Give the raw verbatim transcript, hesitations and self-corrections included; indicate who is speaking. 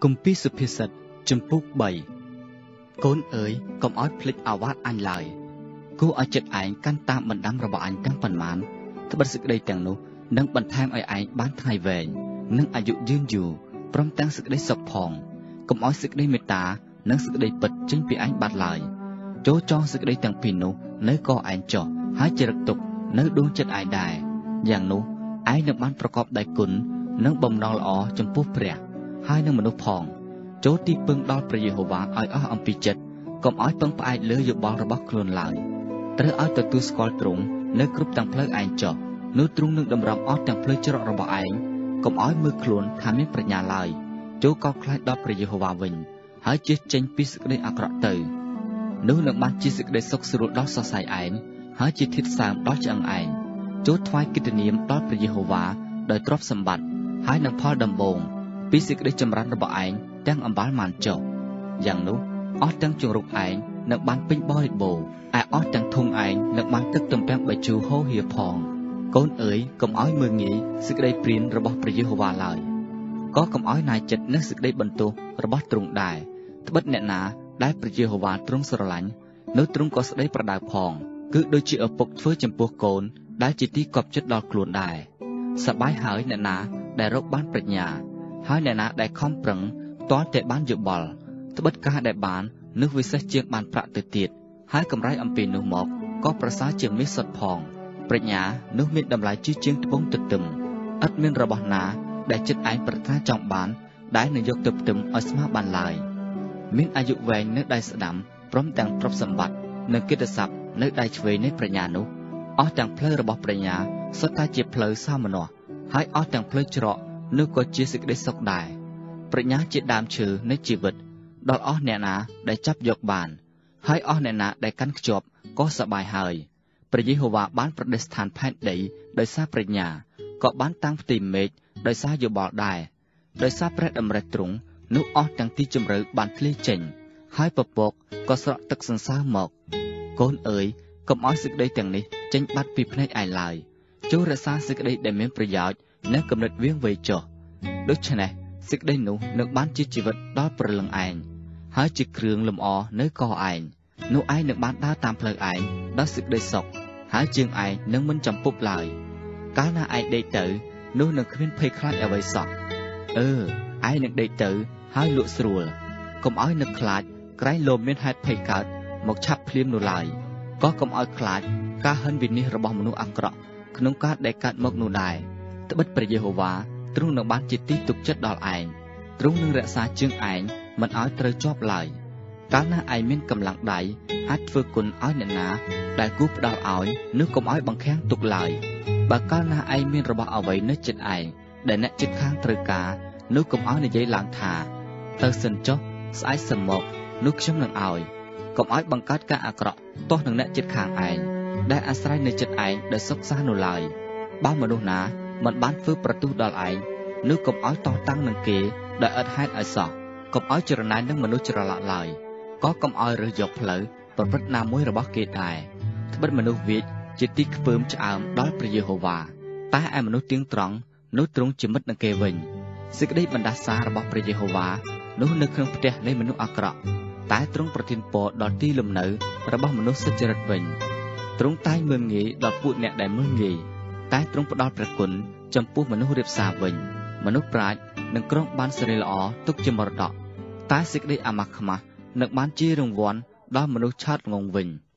Speaker 1: គុំពីសុភាសិតចំពុកបីកូនអើយកុំឲ្យភ្លេចអាវ៉ាតអញឡើយគួរឲ្យចិត្តឯងកាន់តាមបណ្ដាំរបស់អញទាំងប៉ុន្មានត្បិតសេចក្តីទាំងនោះនឹងបន្ថែមឲ្យឯងបានថ្ងៃវែងនិងអាយុយឺនយូរព្រមទាំងសេចក្តីសុខផងកុំឲ្យសេចក្តីមេត្តានិងសេចក្តីពិតចេញពីឯងបាត់ឡើយចូលចងសេចក្តីទាំងពីរនោះនៅកឯងចុះហើយចរិតទុកនៅដួងចិត្តឯងដែរយ៉ាងនោះឯងនឹងបានប្រកបដោយគុណនិងបំណងល្អចំពោះព្រះហើយនឹងមនុស្សផងចូលទីពឹងដល់ព្រះយេហូវ៉ាឲ្យអស់អំពីចិត្តកុំឲ្យពឹងផ្អែកលើយោបល់របស់ខ្លួនឡើយត្រូវឲ្យទទួលស្គាល់ទ្រង់នៅគ្រប់ទាំងផ្លូវឯងចុះនោះទ្រង់នឹងតម្រង់អស់ទាំងផ្លូវច្រករបស់ឯងកុំឲ្យមើលខ្លួនថាមានប្រាជ្ញាឡើយចូលកោតខ្លាចដល់ព្រះយេហូវ៉ាវិញហើយជៀសចេញពីសេចក្តីអាក្រក់ទៅនោះនឹងបានជាសេចក្តីសុខស្រួលដល់សរសៃឯងហើយជាធាតុសើមដល់ឆ្អឹងឯងចូលថ្វាយកិត្តិនាមដល់ព្រះយេហូវ៉ាដោយទ្រព្យសម្បត្តិហើយនឹងផលដំបូងពីសេចក្តីចម្រើនរបស់ឯងទាំងអំបាលមានចុះយ៉ាងនោះអស់ទាំងជង្រុកឯងនឹងបានពេញបរិបូរណ៍ឯអស់ទាំងធុងឯងនឹងបានទឹកទំពាំងបាយជូរហូរហៀផងកូនអើយកុំឲ្យមើងងាយសេចក្តីព្រានរបស់ព្រះយេហូវ៉ាឡើយក៏កុំឲ្យណាយចិត្តនឹងសេចក្តីបន្ទោសរបស់ទ្រង់ដែរត្បិតអ្នកណាដែលព្រះយេហូវ៉ាទ្រង់ស្រឡាញ់នោះទ្រង់ក៏ស្ដីប្រដៅផងគឺដូចជាឪពុកធ្វើចំពោះកូនដែលជាទីគាប់ចិត្តដល់ខ្លួនដែរសប្បាយហើយអ្នកណាដែលរកបានប្រាជ្ញាហើយអ្នកណាដែលខំប្រឹងទាល់តែបានយោបល់ត្បិតការដែលបាននោះវិសេសជាងបានប្រាក់ទៅទៀតហើយកម្រៃអំពីនោះមកក៏ប្រសើរជាងមាសសុទ្ធផងប្រាជ្ញានោះមានតម្លៃជាជាងត្បូងទទឹមឥតមានរបស់ណាដែលចិត្តឯងប្រាថ្នាចង់បានដែលនឹងយកទៅផ្ទឹមឲ្យស្មើបានឡើយមានអាយុវែងនៅដៃស្ដាំព្រមទាំងទ្រព្យសម្បត្តិនិងកិត្តិស័ព្ទនៅដៃឆ្វេងនៃប្រាជ្ញានោះអស់ទាំងផ្លូវរបស់ប្រាជ្ញាសុទ្ធតែជាផ្លូវសោមនស្សហើយអស់ទាំងផ្លូវច្រកនោះក៏ជាសេចក្តីសុខដែរប្រាជ្ញាជាដើមឈើនៃជីវិតដល់អស់អ្នកណាដែលចាប់យកបានហើយអស់អ្នកណាដែលកាន់ខ្ជាប់ក៏សប្បាយហើយព្រះយេហូវ៉ាបានប្រតិស្ថានផែនដីដោយសារប្រាជ្ញាក៏បានតាំងផ្ទៃមេឃដោយសារយោបល់ដែរដោយសារព្រះតម្រិះទ្រង់នោះអស់ទាំងទីជម្រៅបានធ្លាយចេញហើយពពកក៏ស្រក់ទឹកសន្សើរមកកូនអើយកុំឲ្យសេចក្តីទាំងនេះចេញបាត់ពីភ្នែកឯងឡើយចូលរក្សាសេចក្តីដែលមានប្រយោជន៍និងគំនិតវាងវៃចុះដូច្នេះសេចក្តីនោះនឹងបានជាជីវិតដល់ព្រលឹងឯងហើយជាគ្រឿងលម្អនៅកឯងនោះឯងនឹងបានដើរតាមផ្លូវឯងដល់សេចក្តីសុខហើយជើងឯងនឹងមិនចំពុបឡើយកាលណាឯងដេកទៅនោះនឹងគ្មានភ័យខ្លាចអ្វីសោះអឺឯងនឹងដេកទៅហើយលក់ស្រួលកុំឲ្យនឹកខ្លាចក្រែងលោមមានហេតុភ័យកើតមកឆាប់ភ្លាមនោះឡើយក៏កុំឲ្យខ្លាចការហិនវិនិច្ឆ័យរបស់មនុស្សអាក្រក់ក្នុងការដែលកើតមកនោះដែរត្បិតព្រះយេហូវ៉ាទ្រង់នឹងបានជាទីទុកចិត្តដល់ឯងទ្រង់នឹងរក្សាជើងឯងមិនឲ្យត្រូវជាប់ឡើយកាលណាឯងមានកម្លាំងដៃអាចធ្វើគុណឲ្យអ្នកណាដែលគូផ្ដល់ឲ្យនោះកុំឲ្យបង្ខាំងទុកឡើយបើកាលណាឯងមានរបស់អ្វីនៅចិត្តឯងដែលអ្នកជិតខាងត្រូវការនោះកុំឲ្យនិយាយឡើងថាទៅសិនចុះស្អែកសិនមកនោះខ្ញុំនឹងឲ្យកុំឲ្យបង្កើតការអាក្រក់ទាស់នឹងអ្នកជិតខាងឯងដែលអាស្រ័យនៅចិត្តឯងដោយសុខសាន្តនោះឡើយបើមនុស្សណាមិនបានធ្វើប្រទោសដល់ឯងនោះកុំឲ្យតោះតាំងនឹងគេដោយឥតហេតុឲ្យសោះកុំឲ្យចរណែននឹងមនុស្សច្រឡក់ឡើយក៏កុំឲ្យរើសយកផ្លូវប្រព្រឹត្តណាមួយរបស់គេដែរត្បិតមនុស្សវាចជាទីខ្ពើមឆ្អើមដល់ព្រះយេហូវ៉ាតែឯមនុស្សទៀងត្រង់នោះទ្រង់ជាមិត្តនឹងគេវិញសេចក្តីបណ្ដាសារបស់ព្រះយេហូវ៉ានោះនៅក្នុងផ្ទះនៃមនុស្សអាក្រក់តែទ្រង់ប្រទានពរដល់ទីលំនៅរបស់មនុស្សសុចរិតវិញទ្រង់តែងមើលងាយដល់ពួកអ្នកដែលមើលងាយតែទ្រង់ផ្ដល់ព្រះគុណចំពោះមនុស្សរៀបសារវិញមនុស្សប្រាជ្ញនឹងគ្រងបានសេរីល្អទុកជាមរតកតែសេចក្តីអាម៉ាស់ខ្មាស់នឹងបានជារង្វាន់ដល់មនុស្សឆើតងងវិញ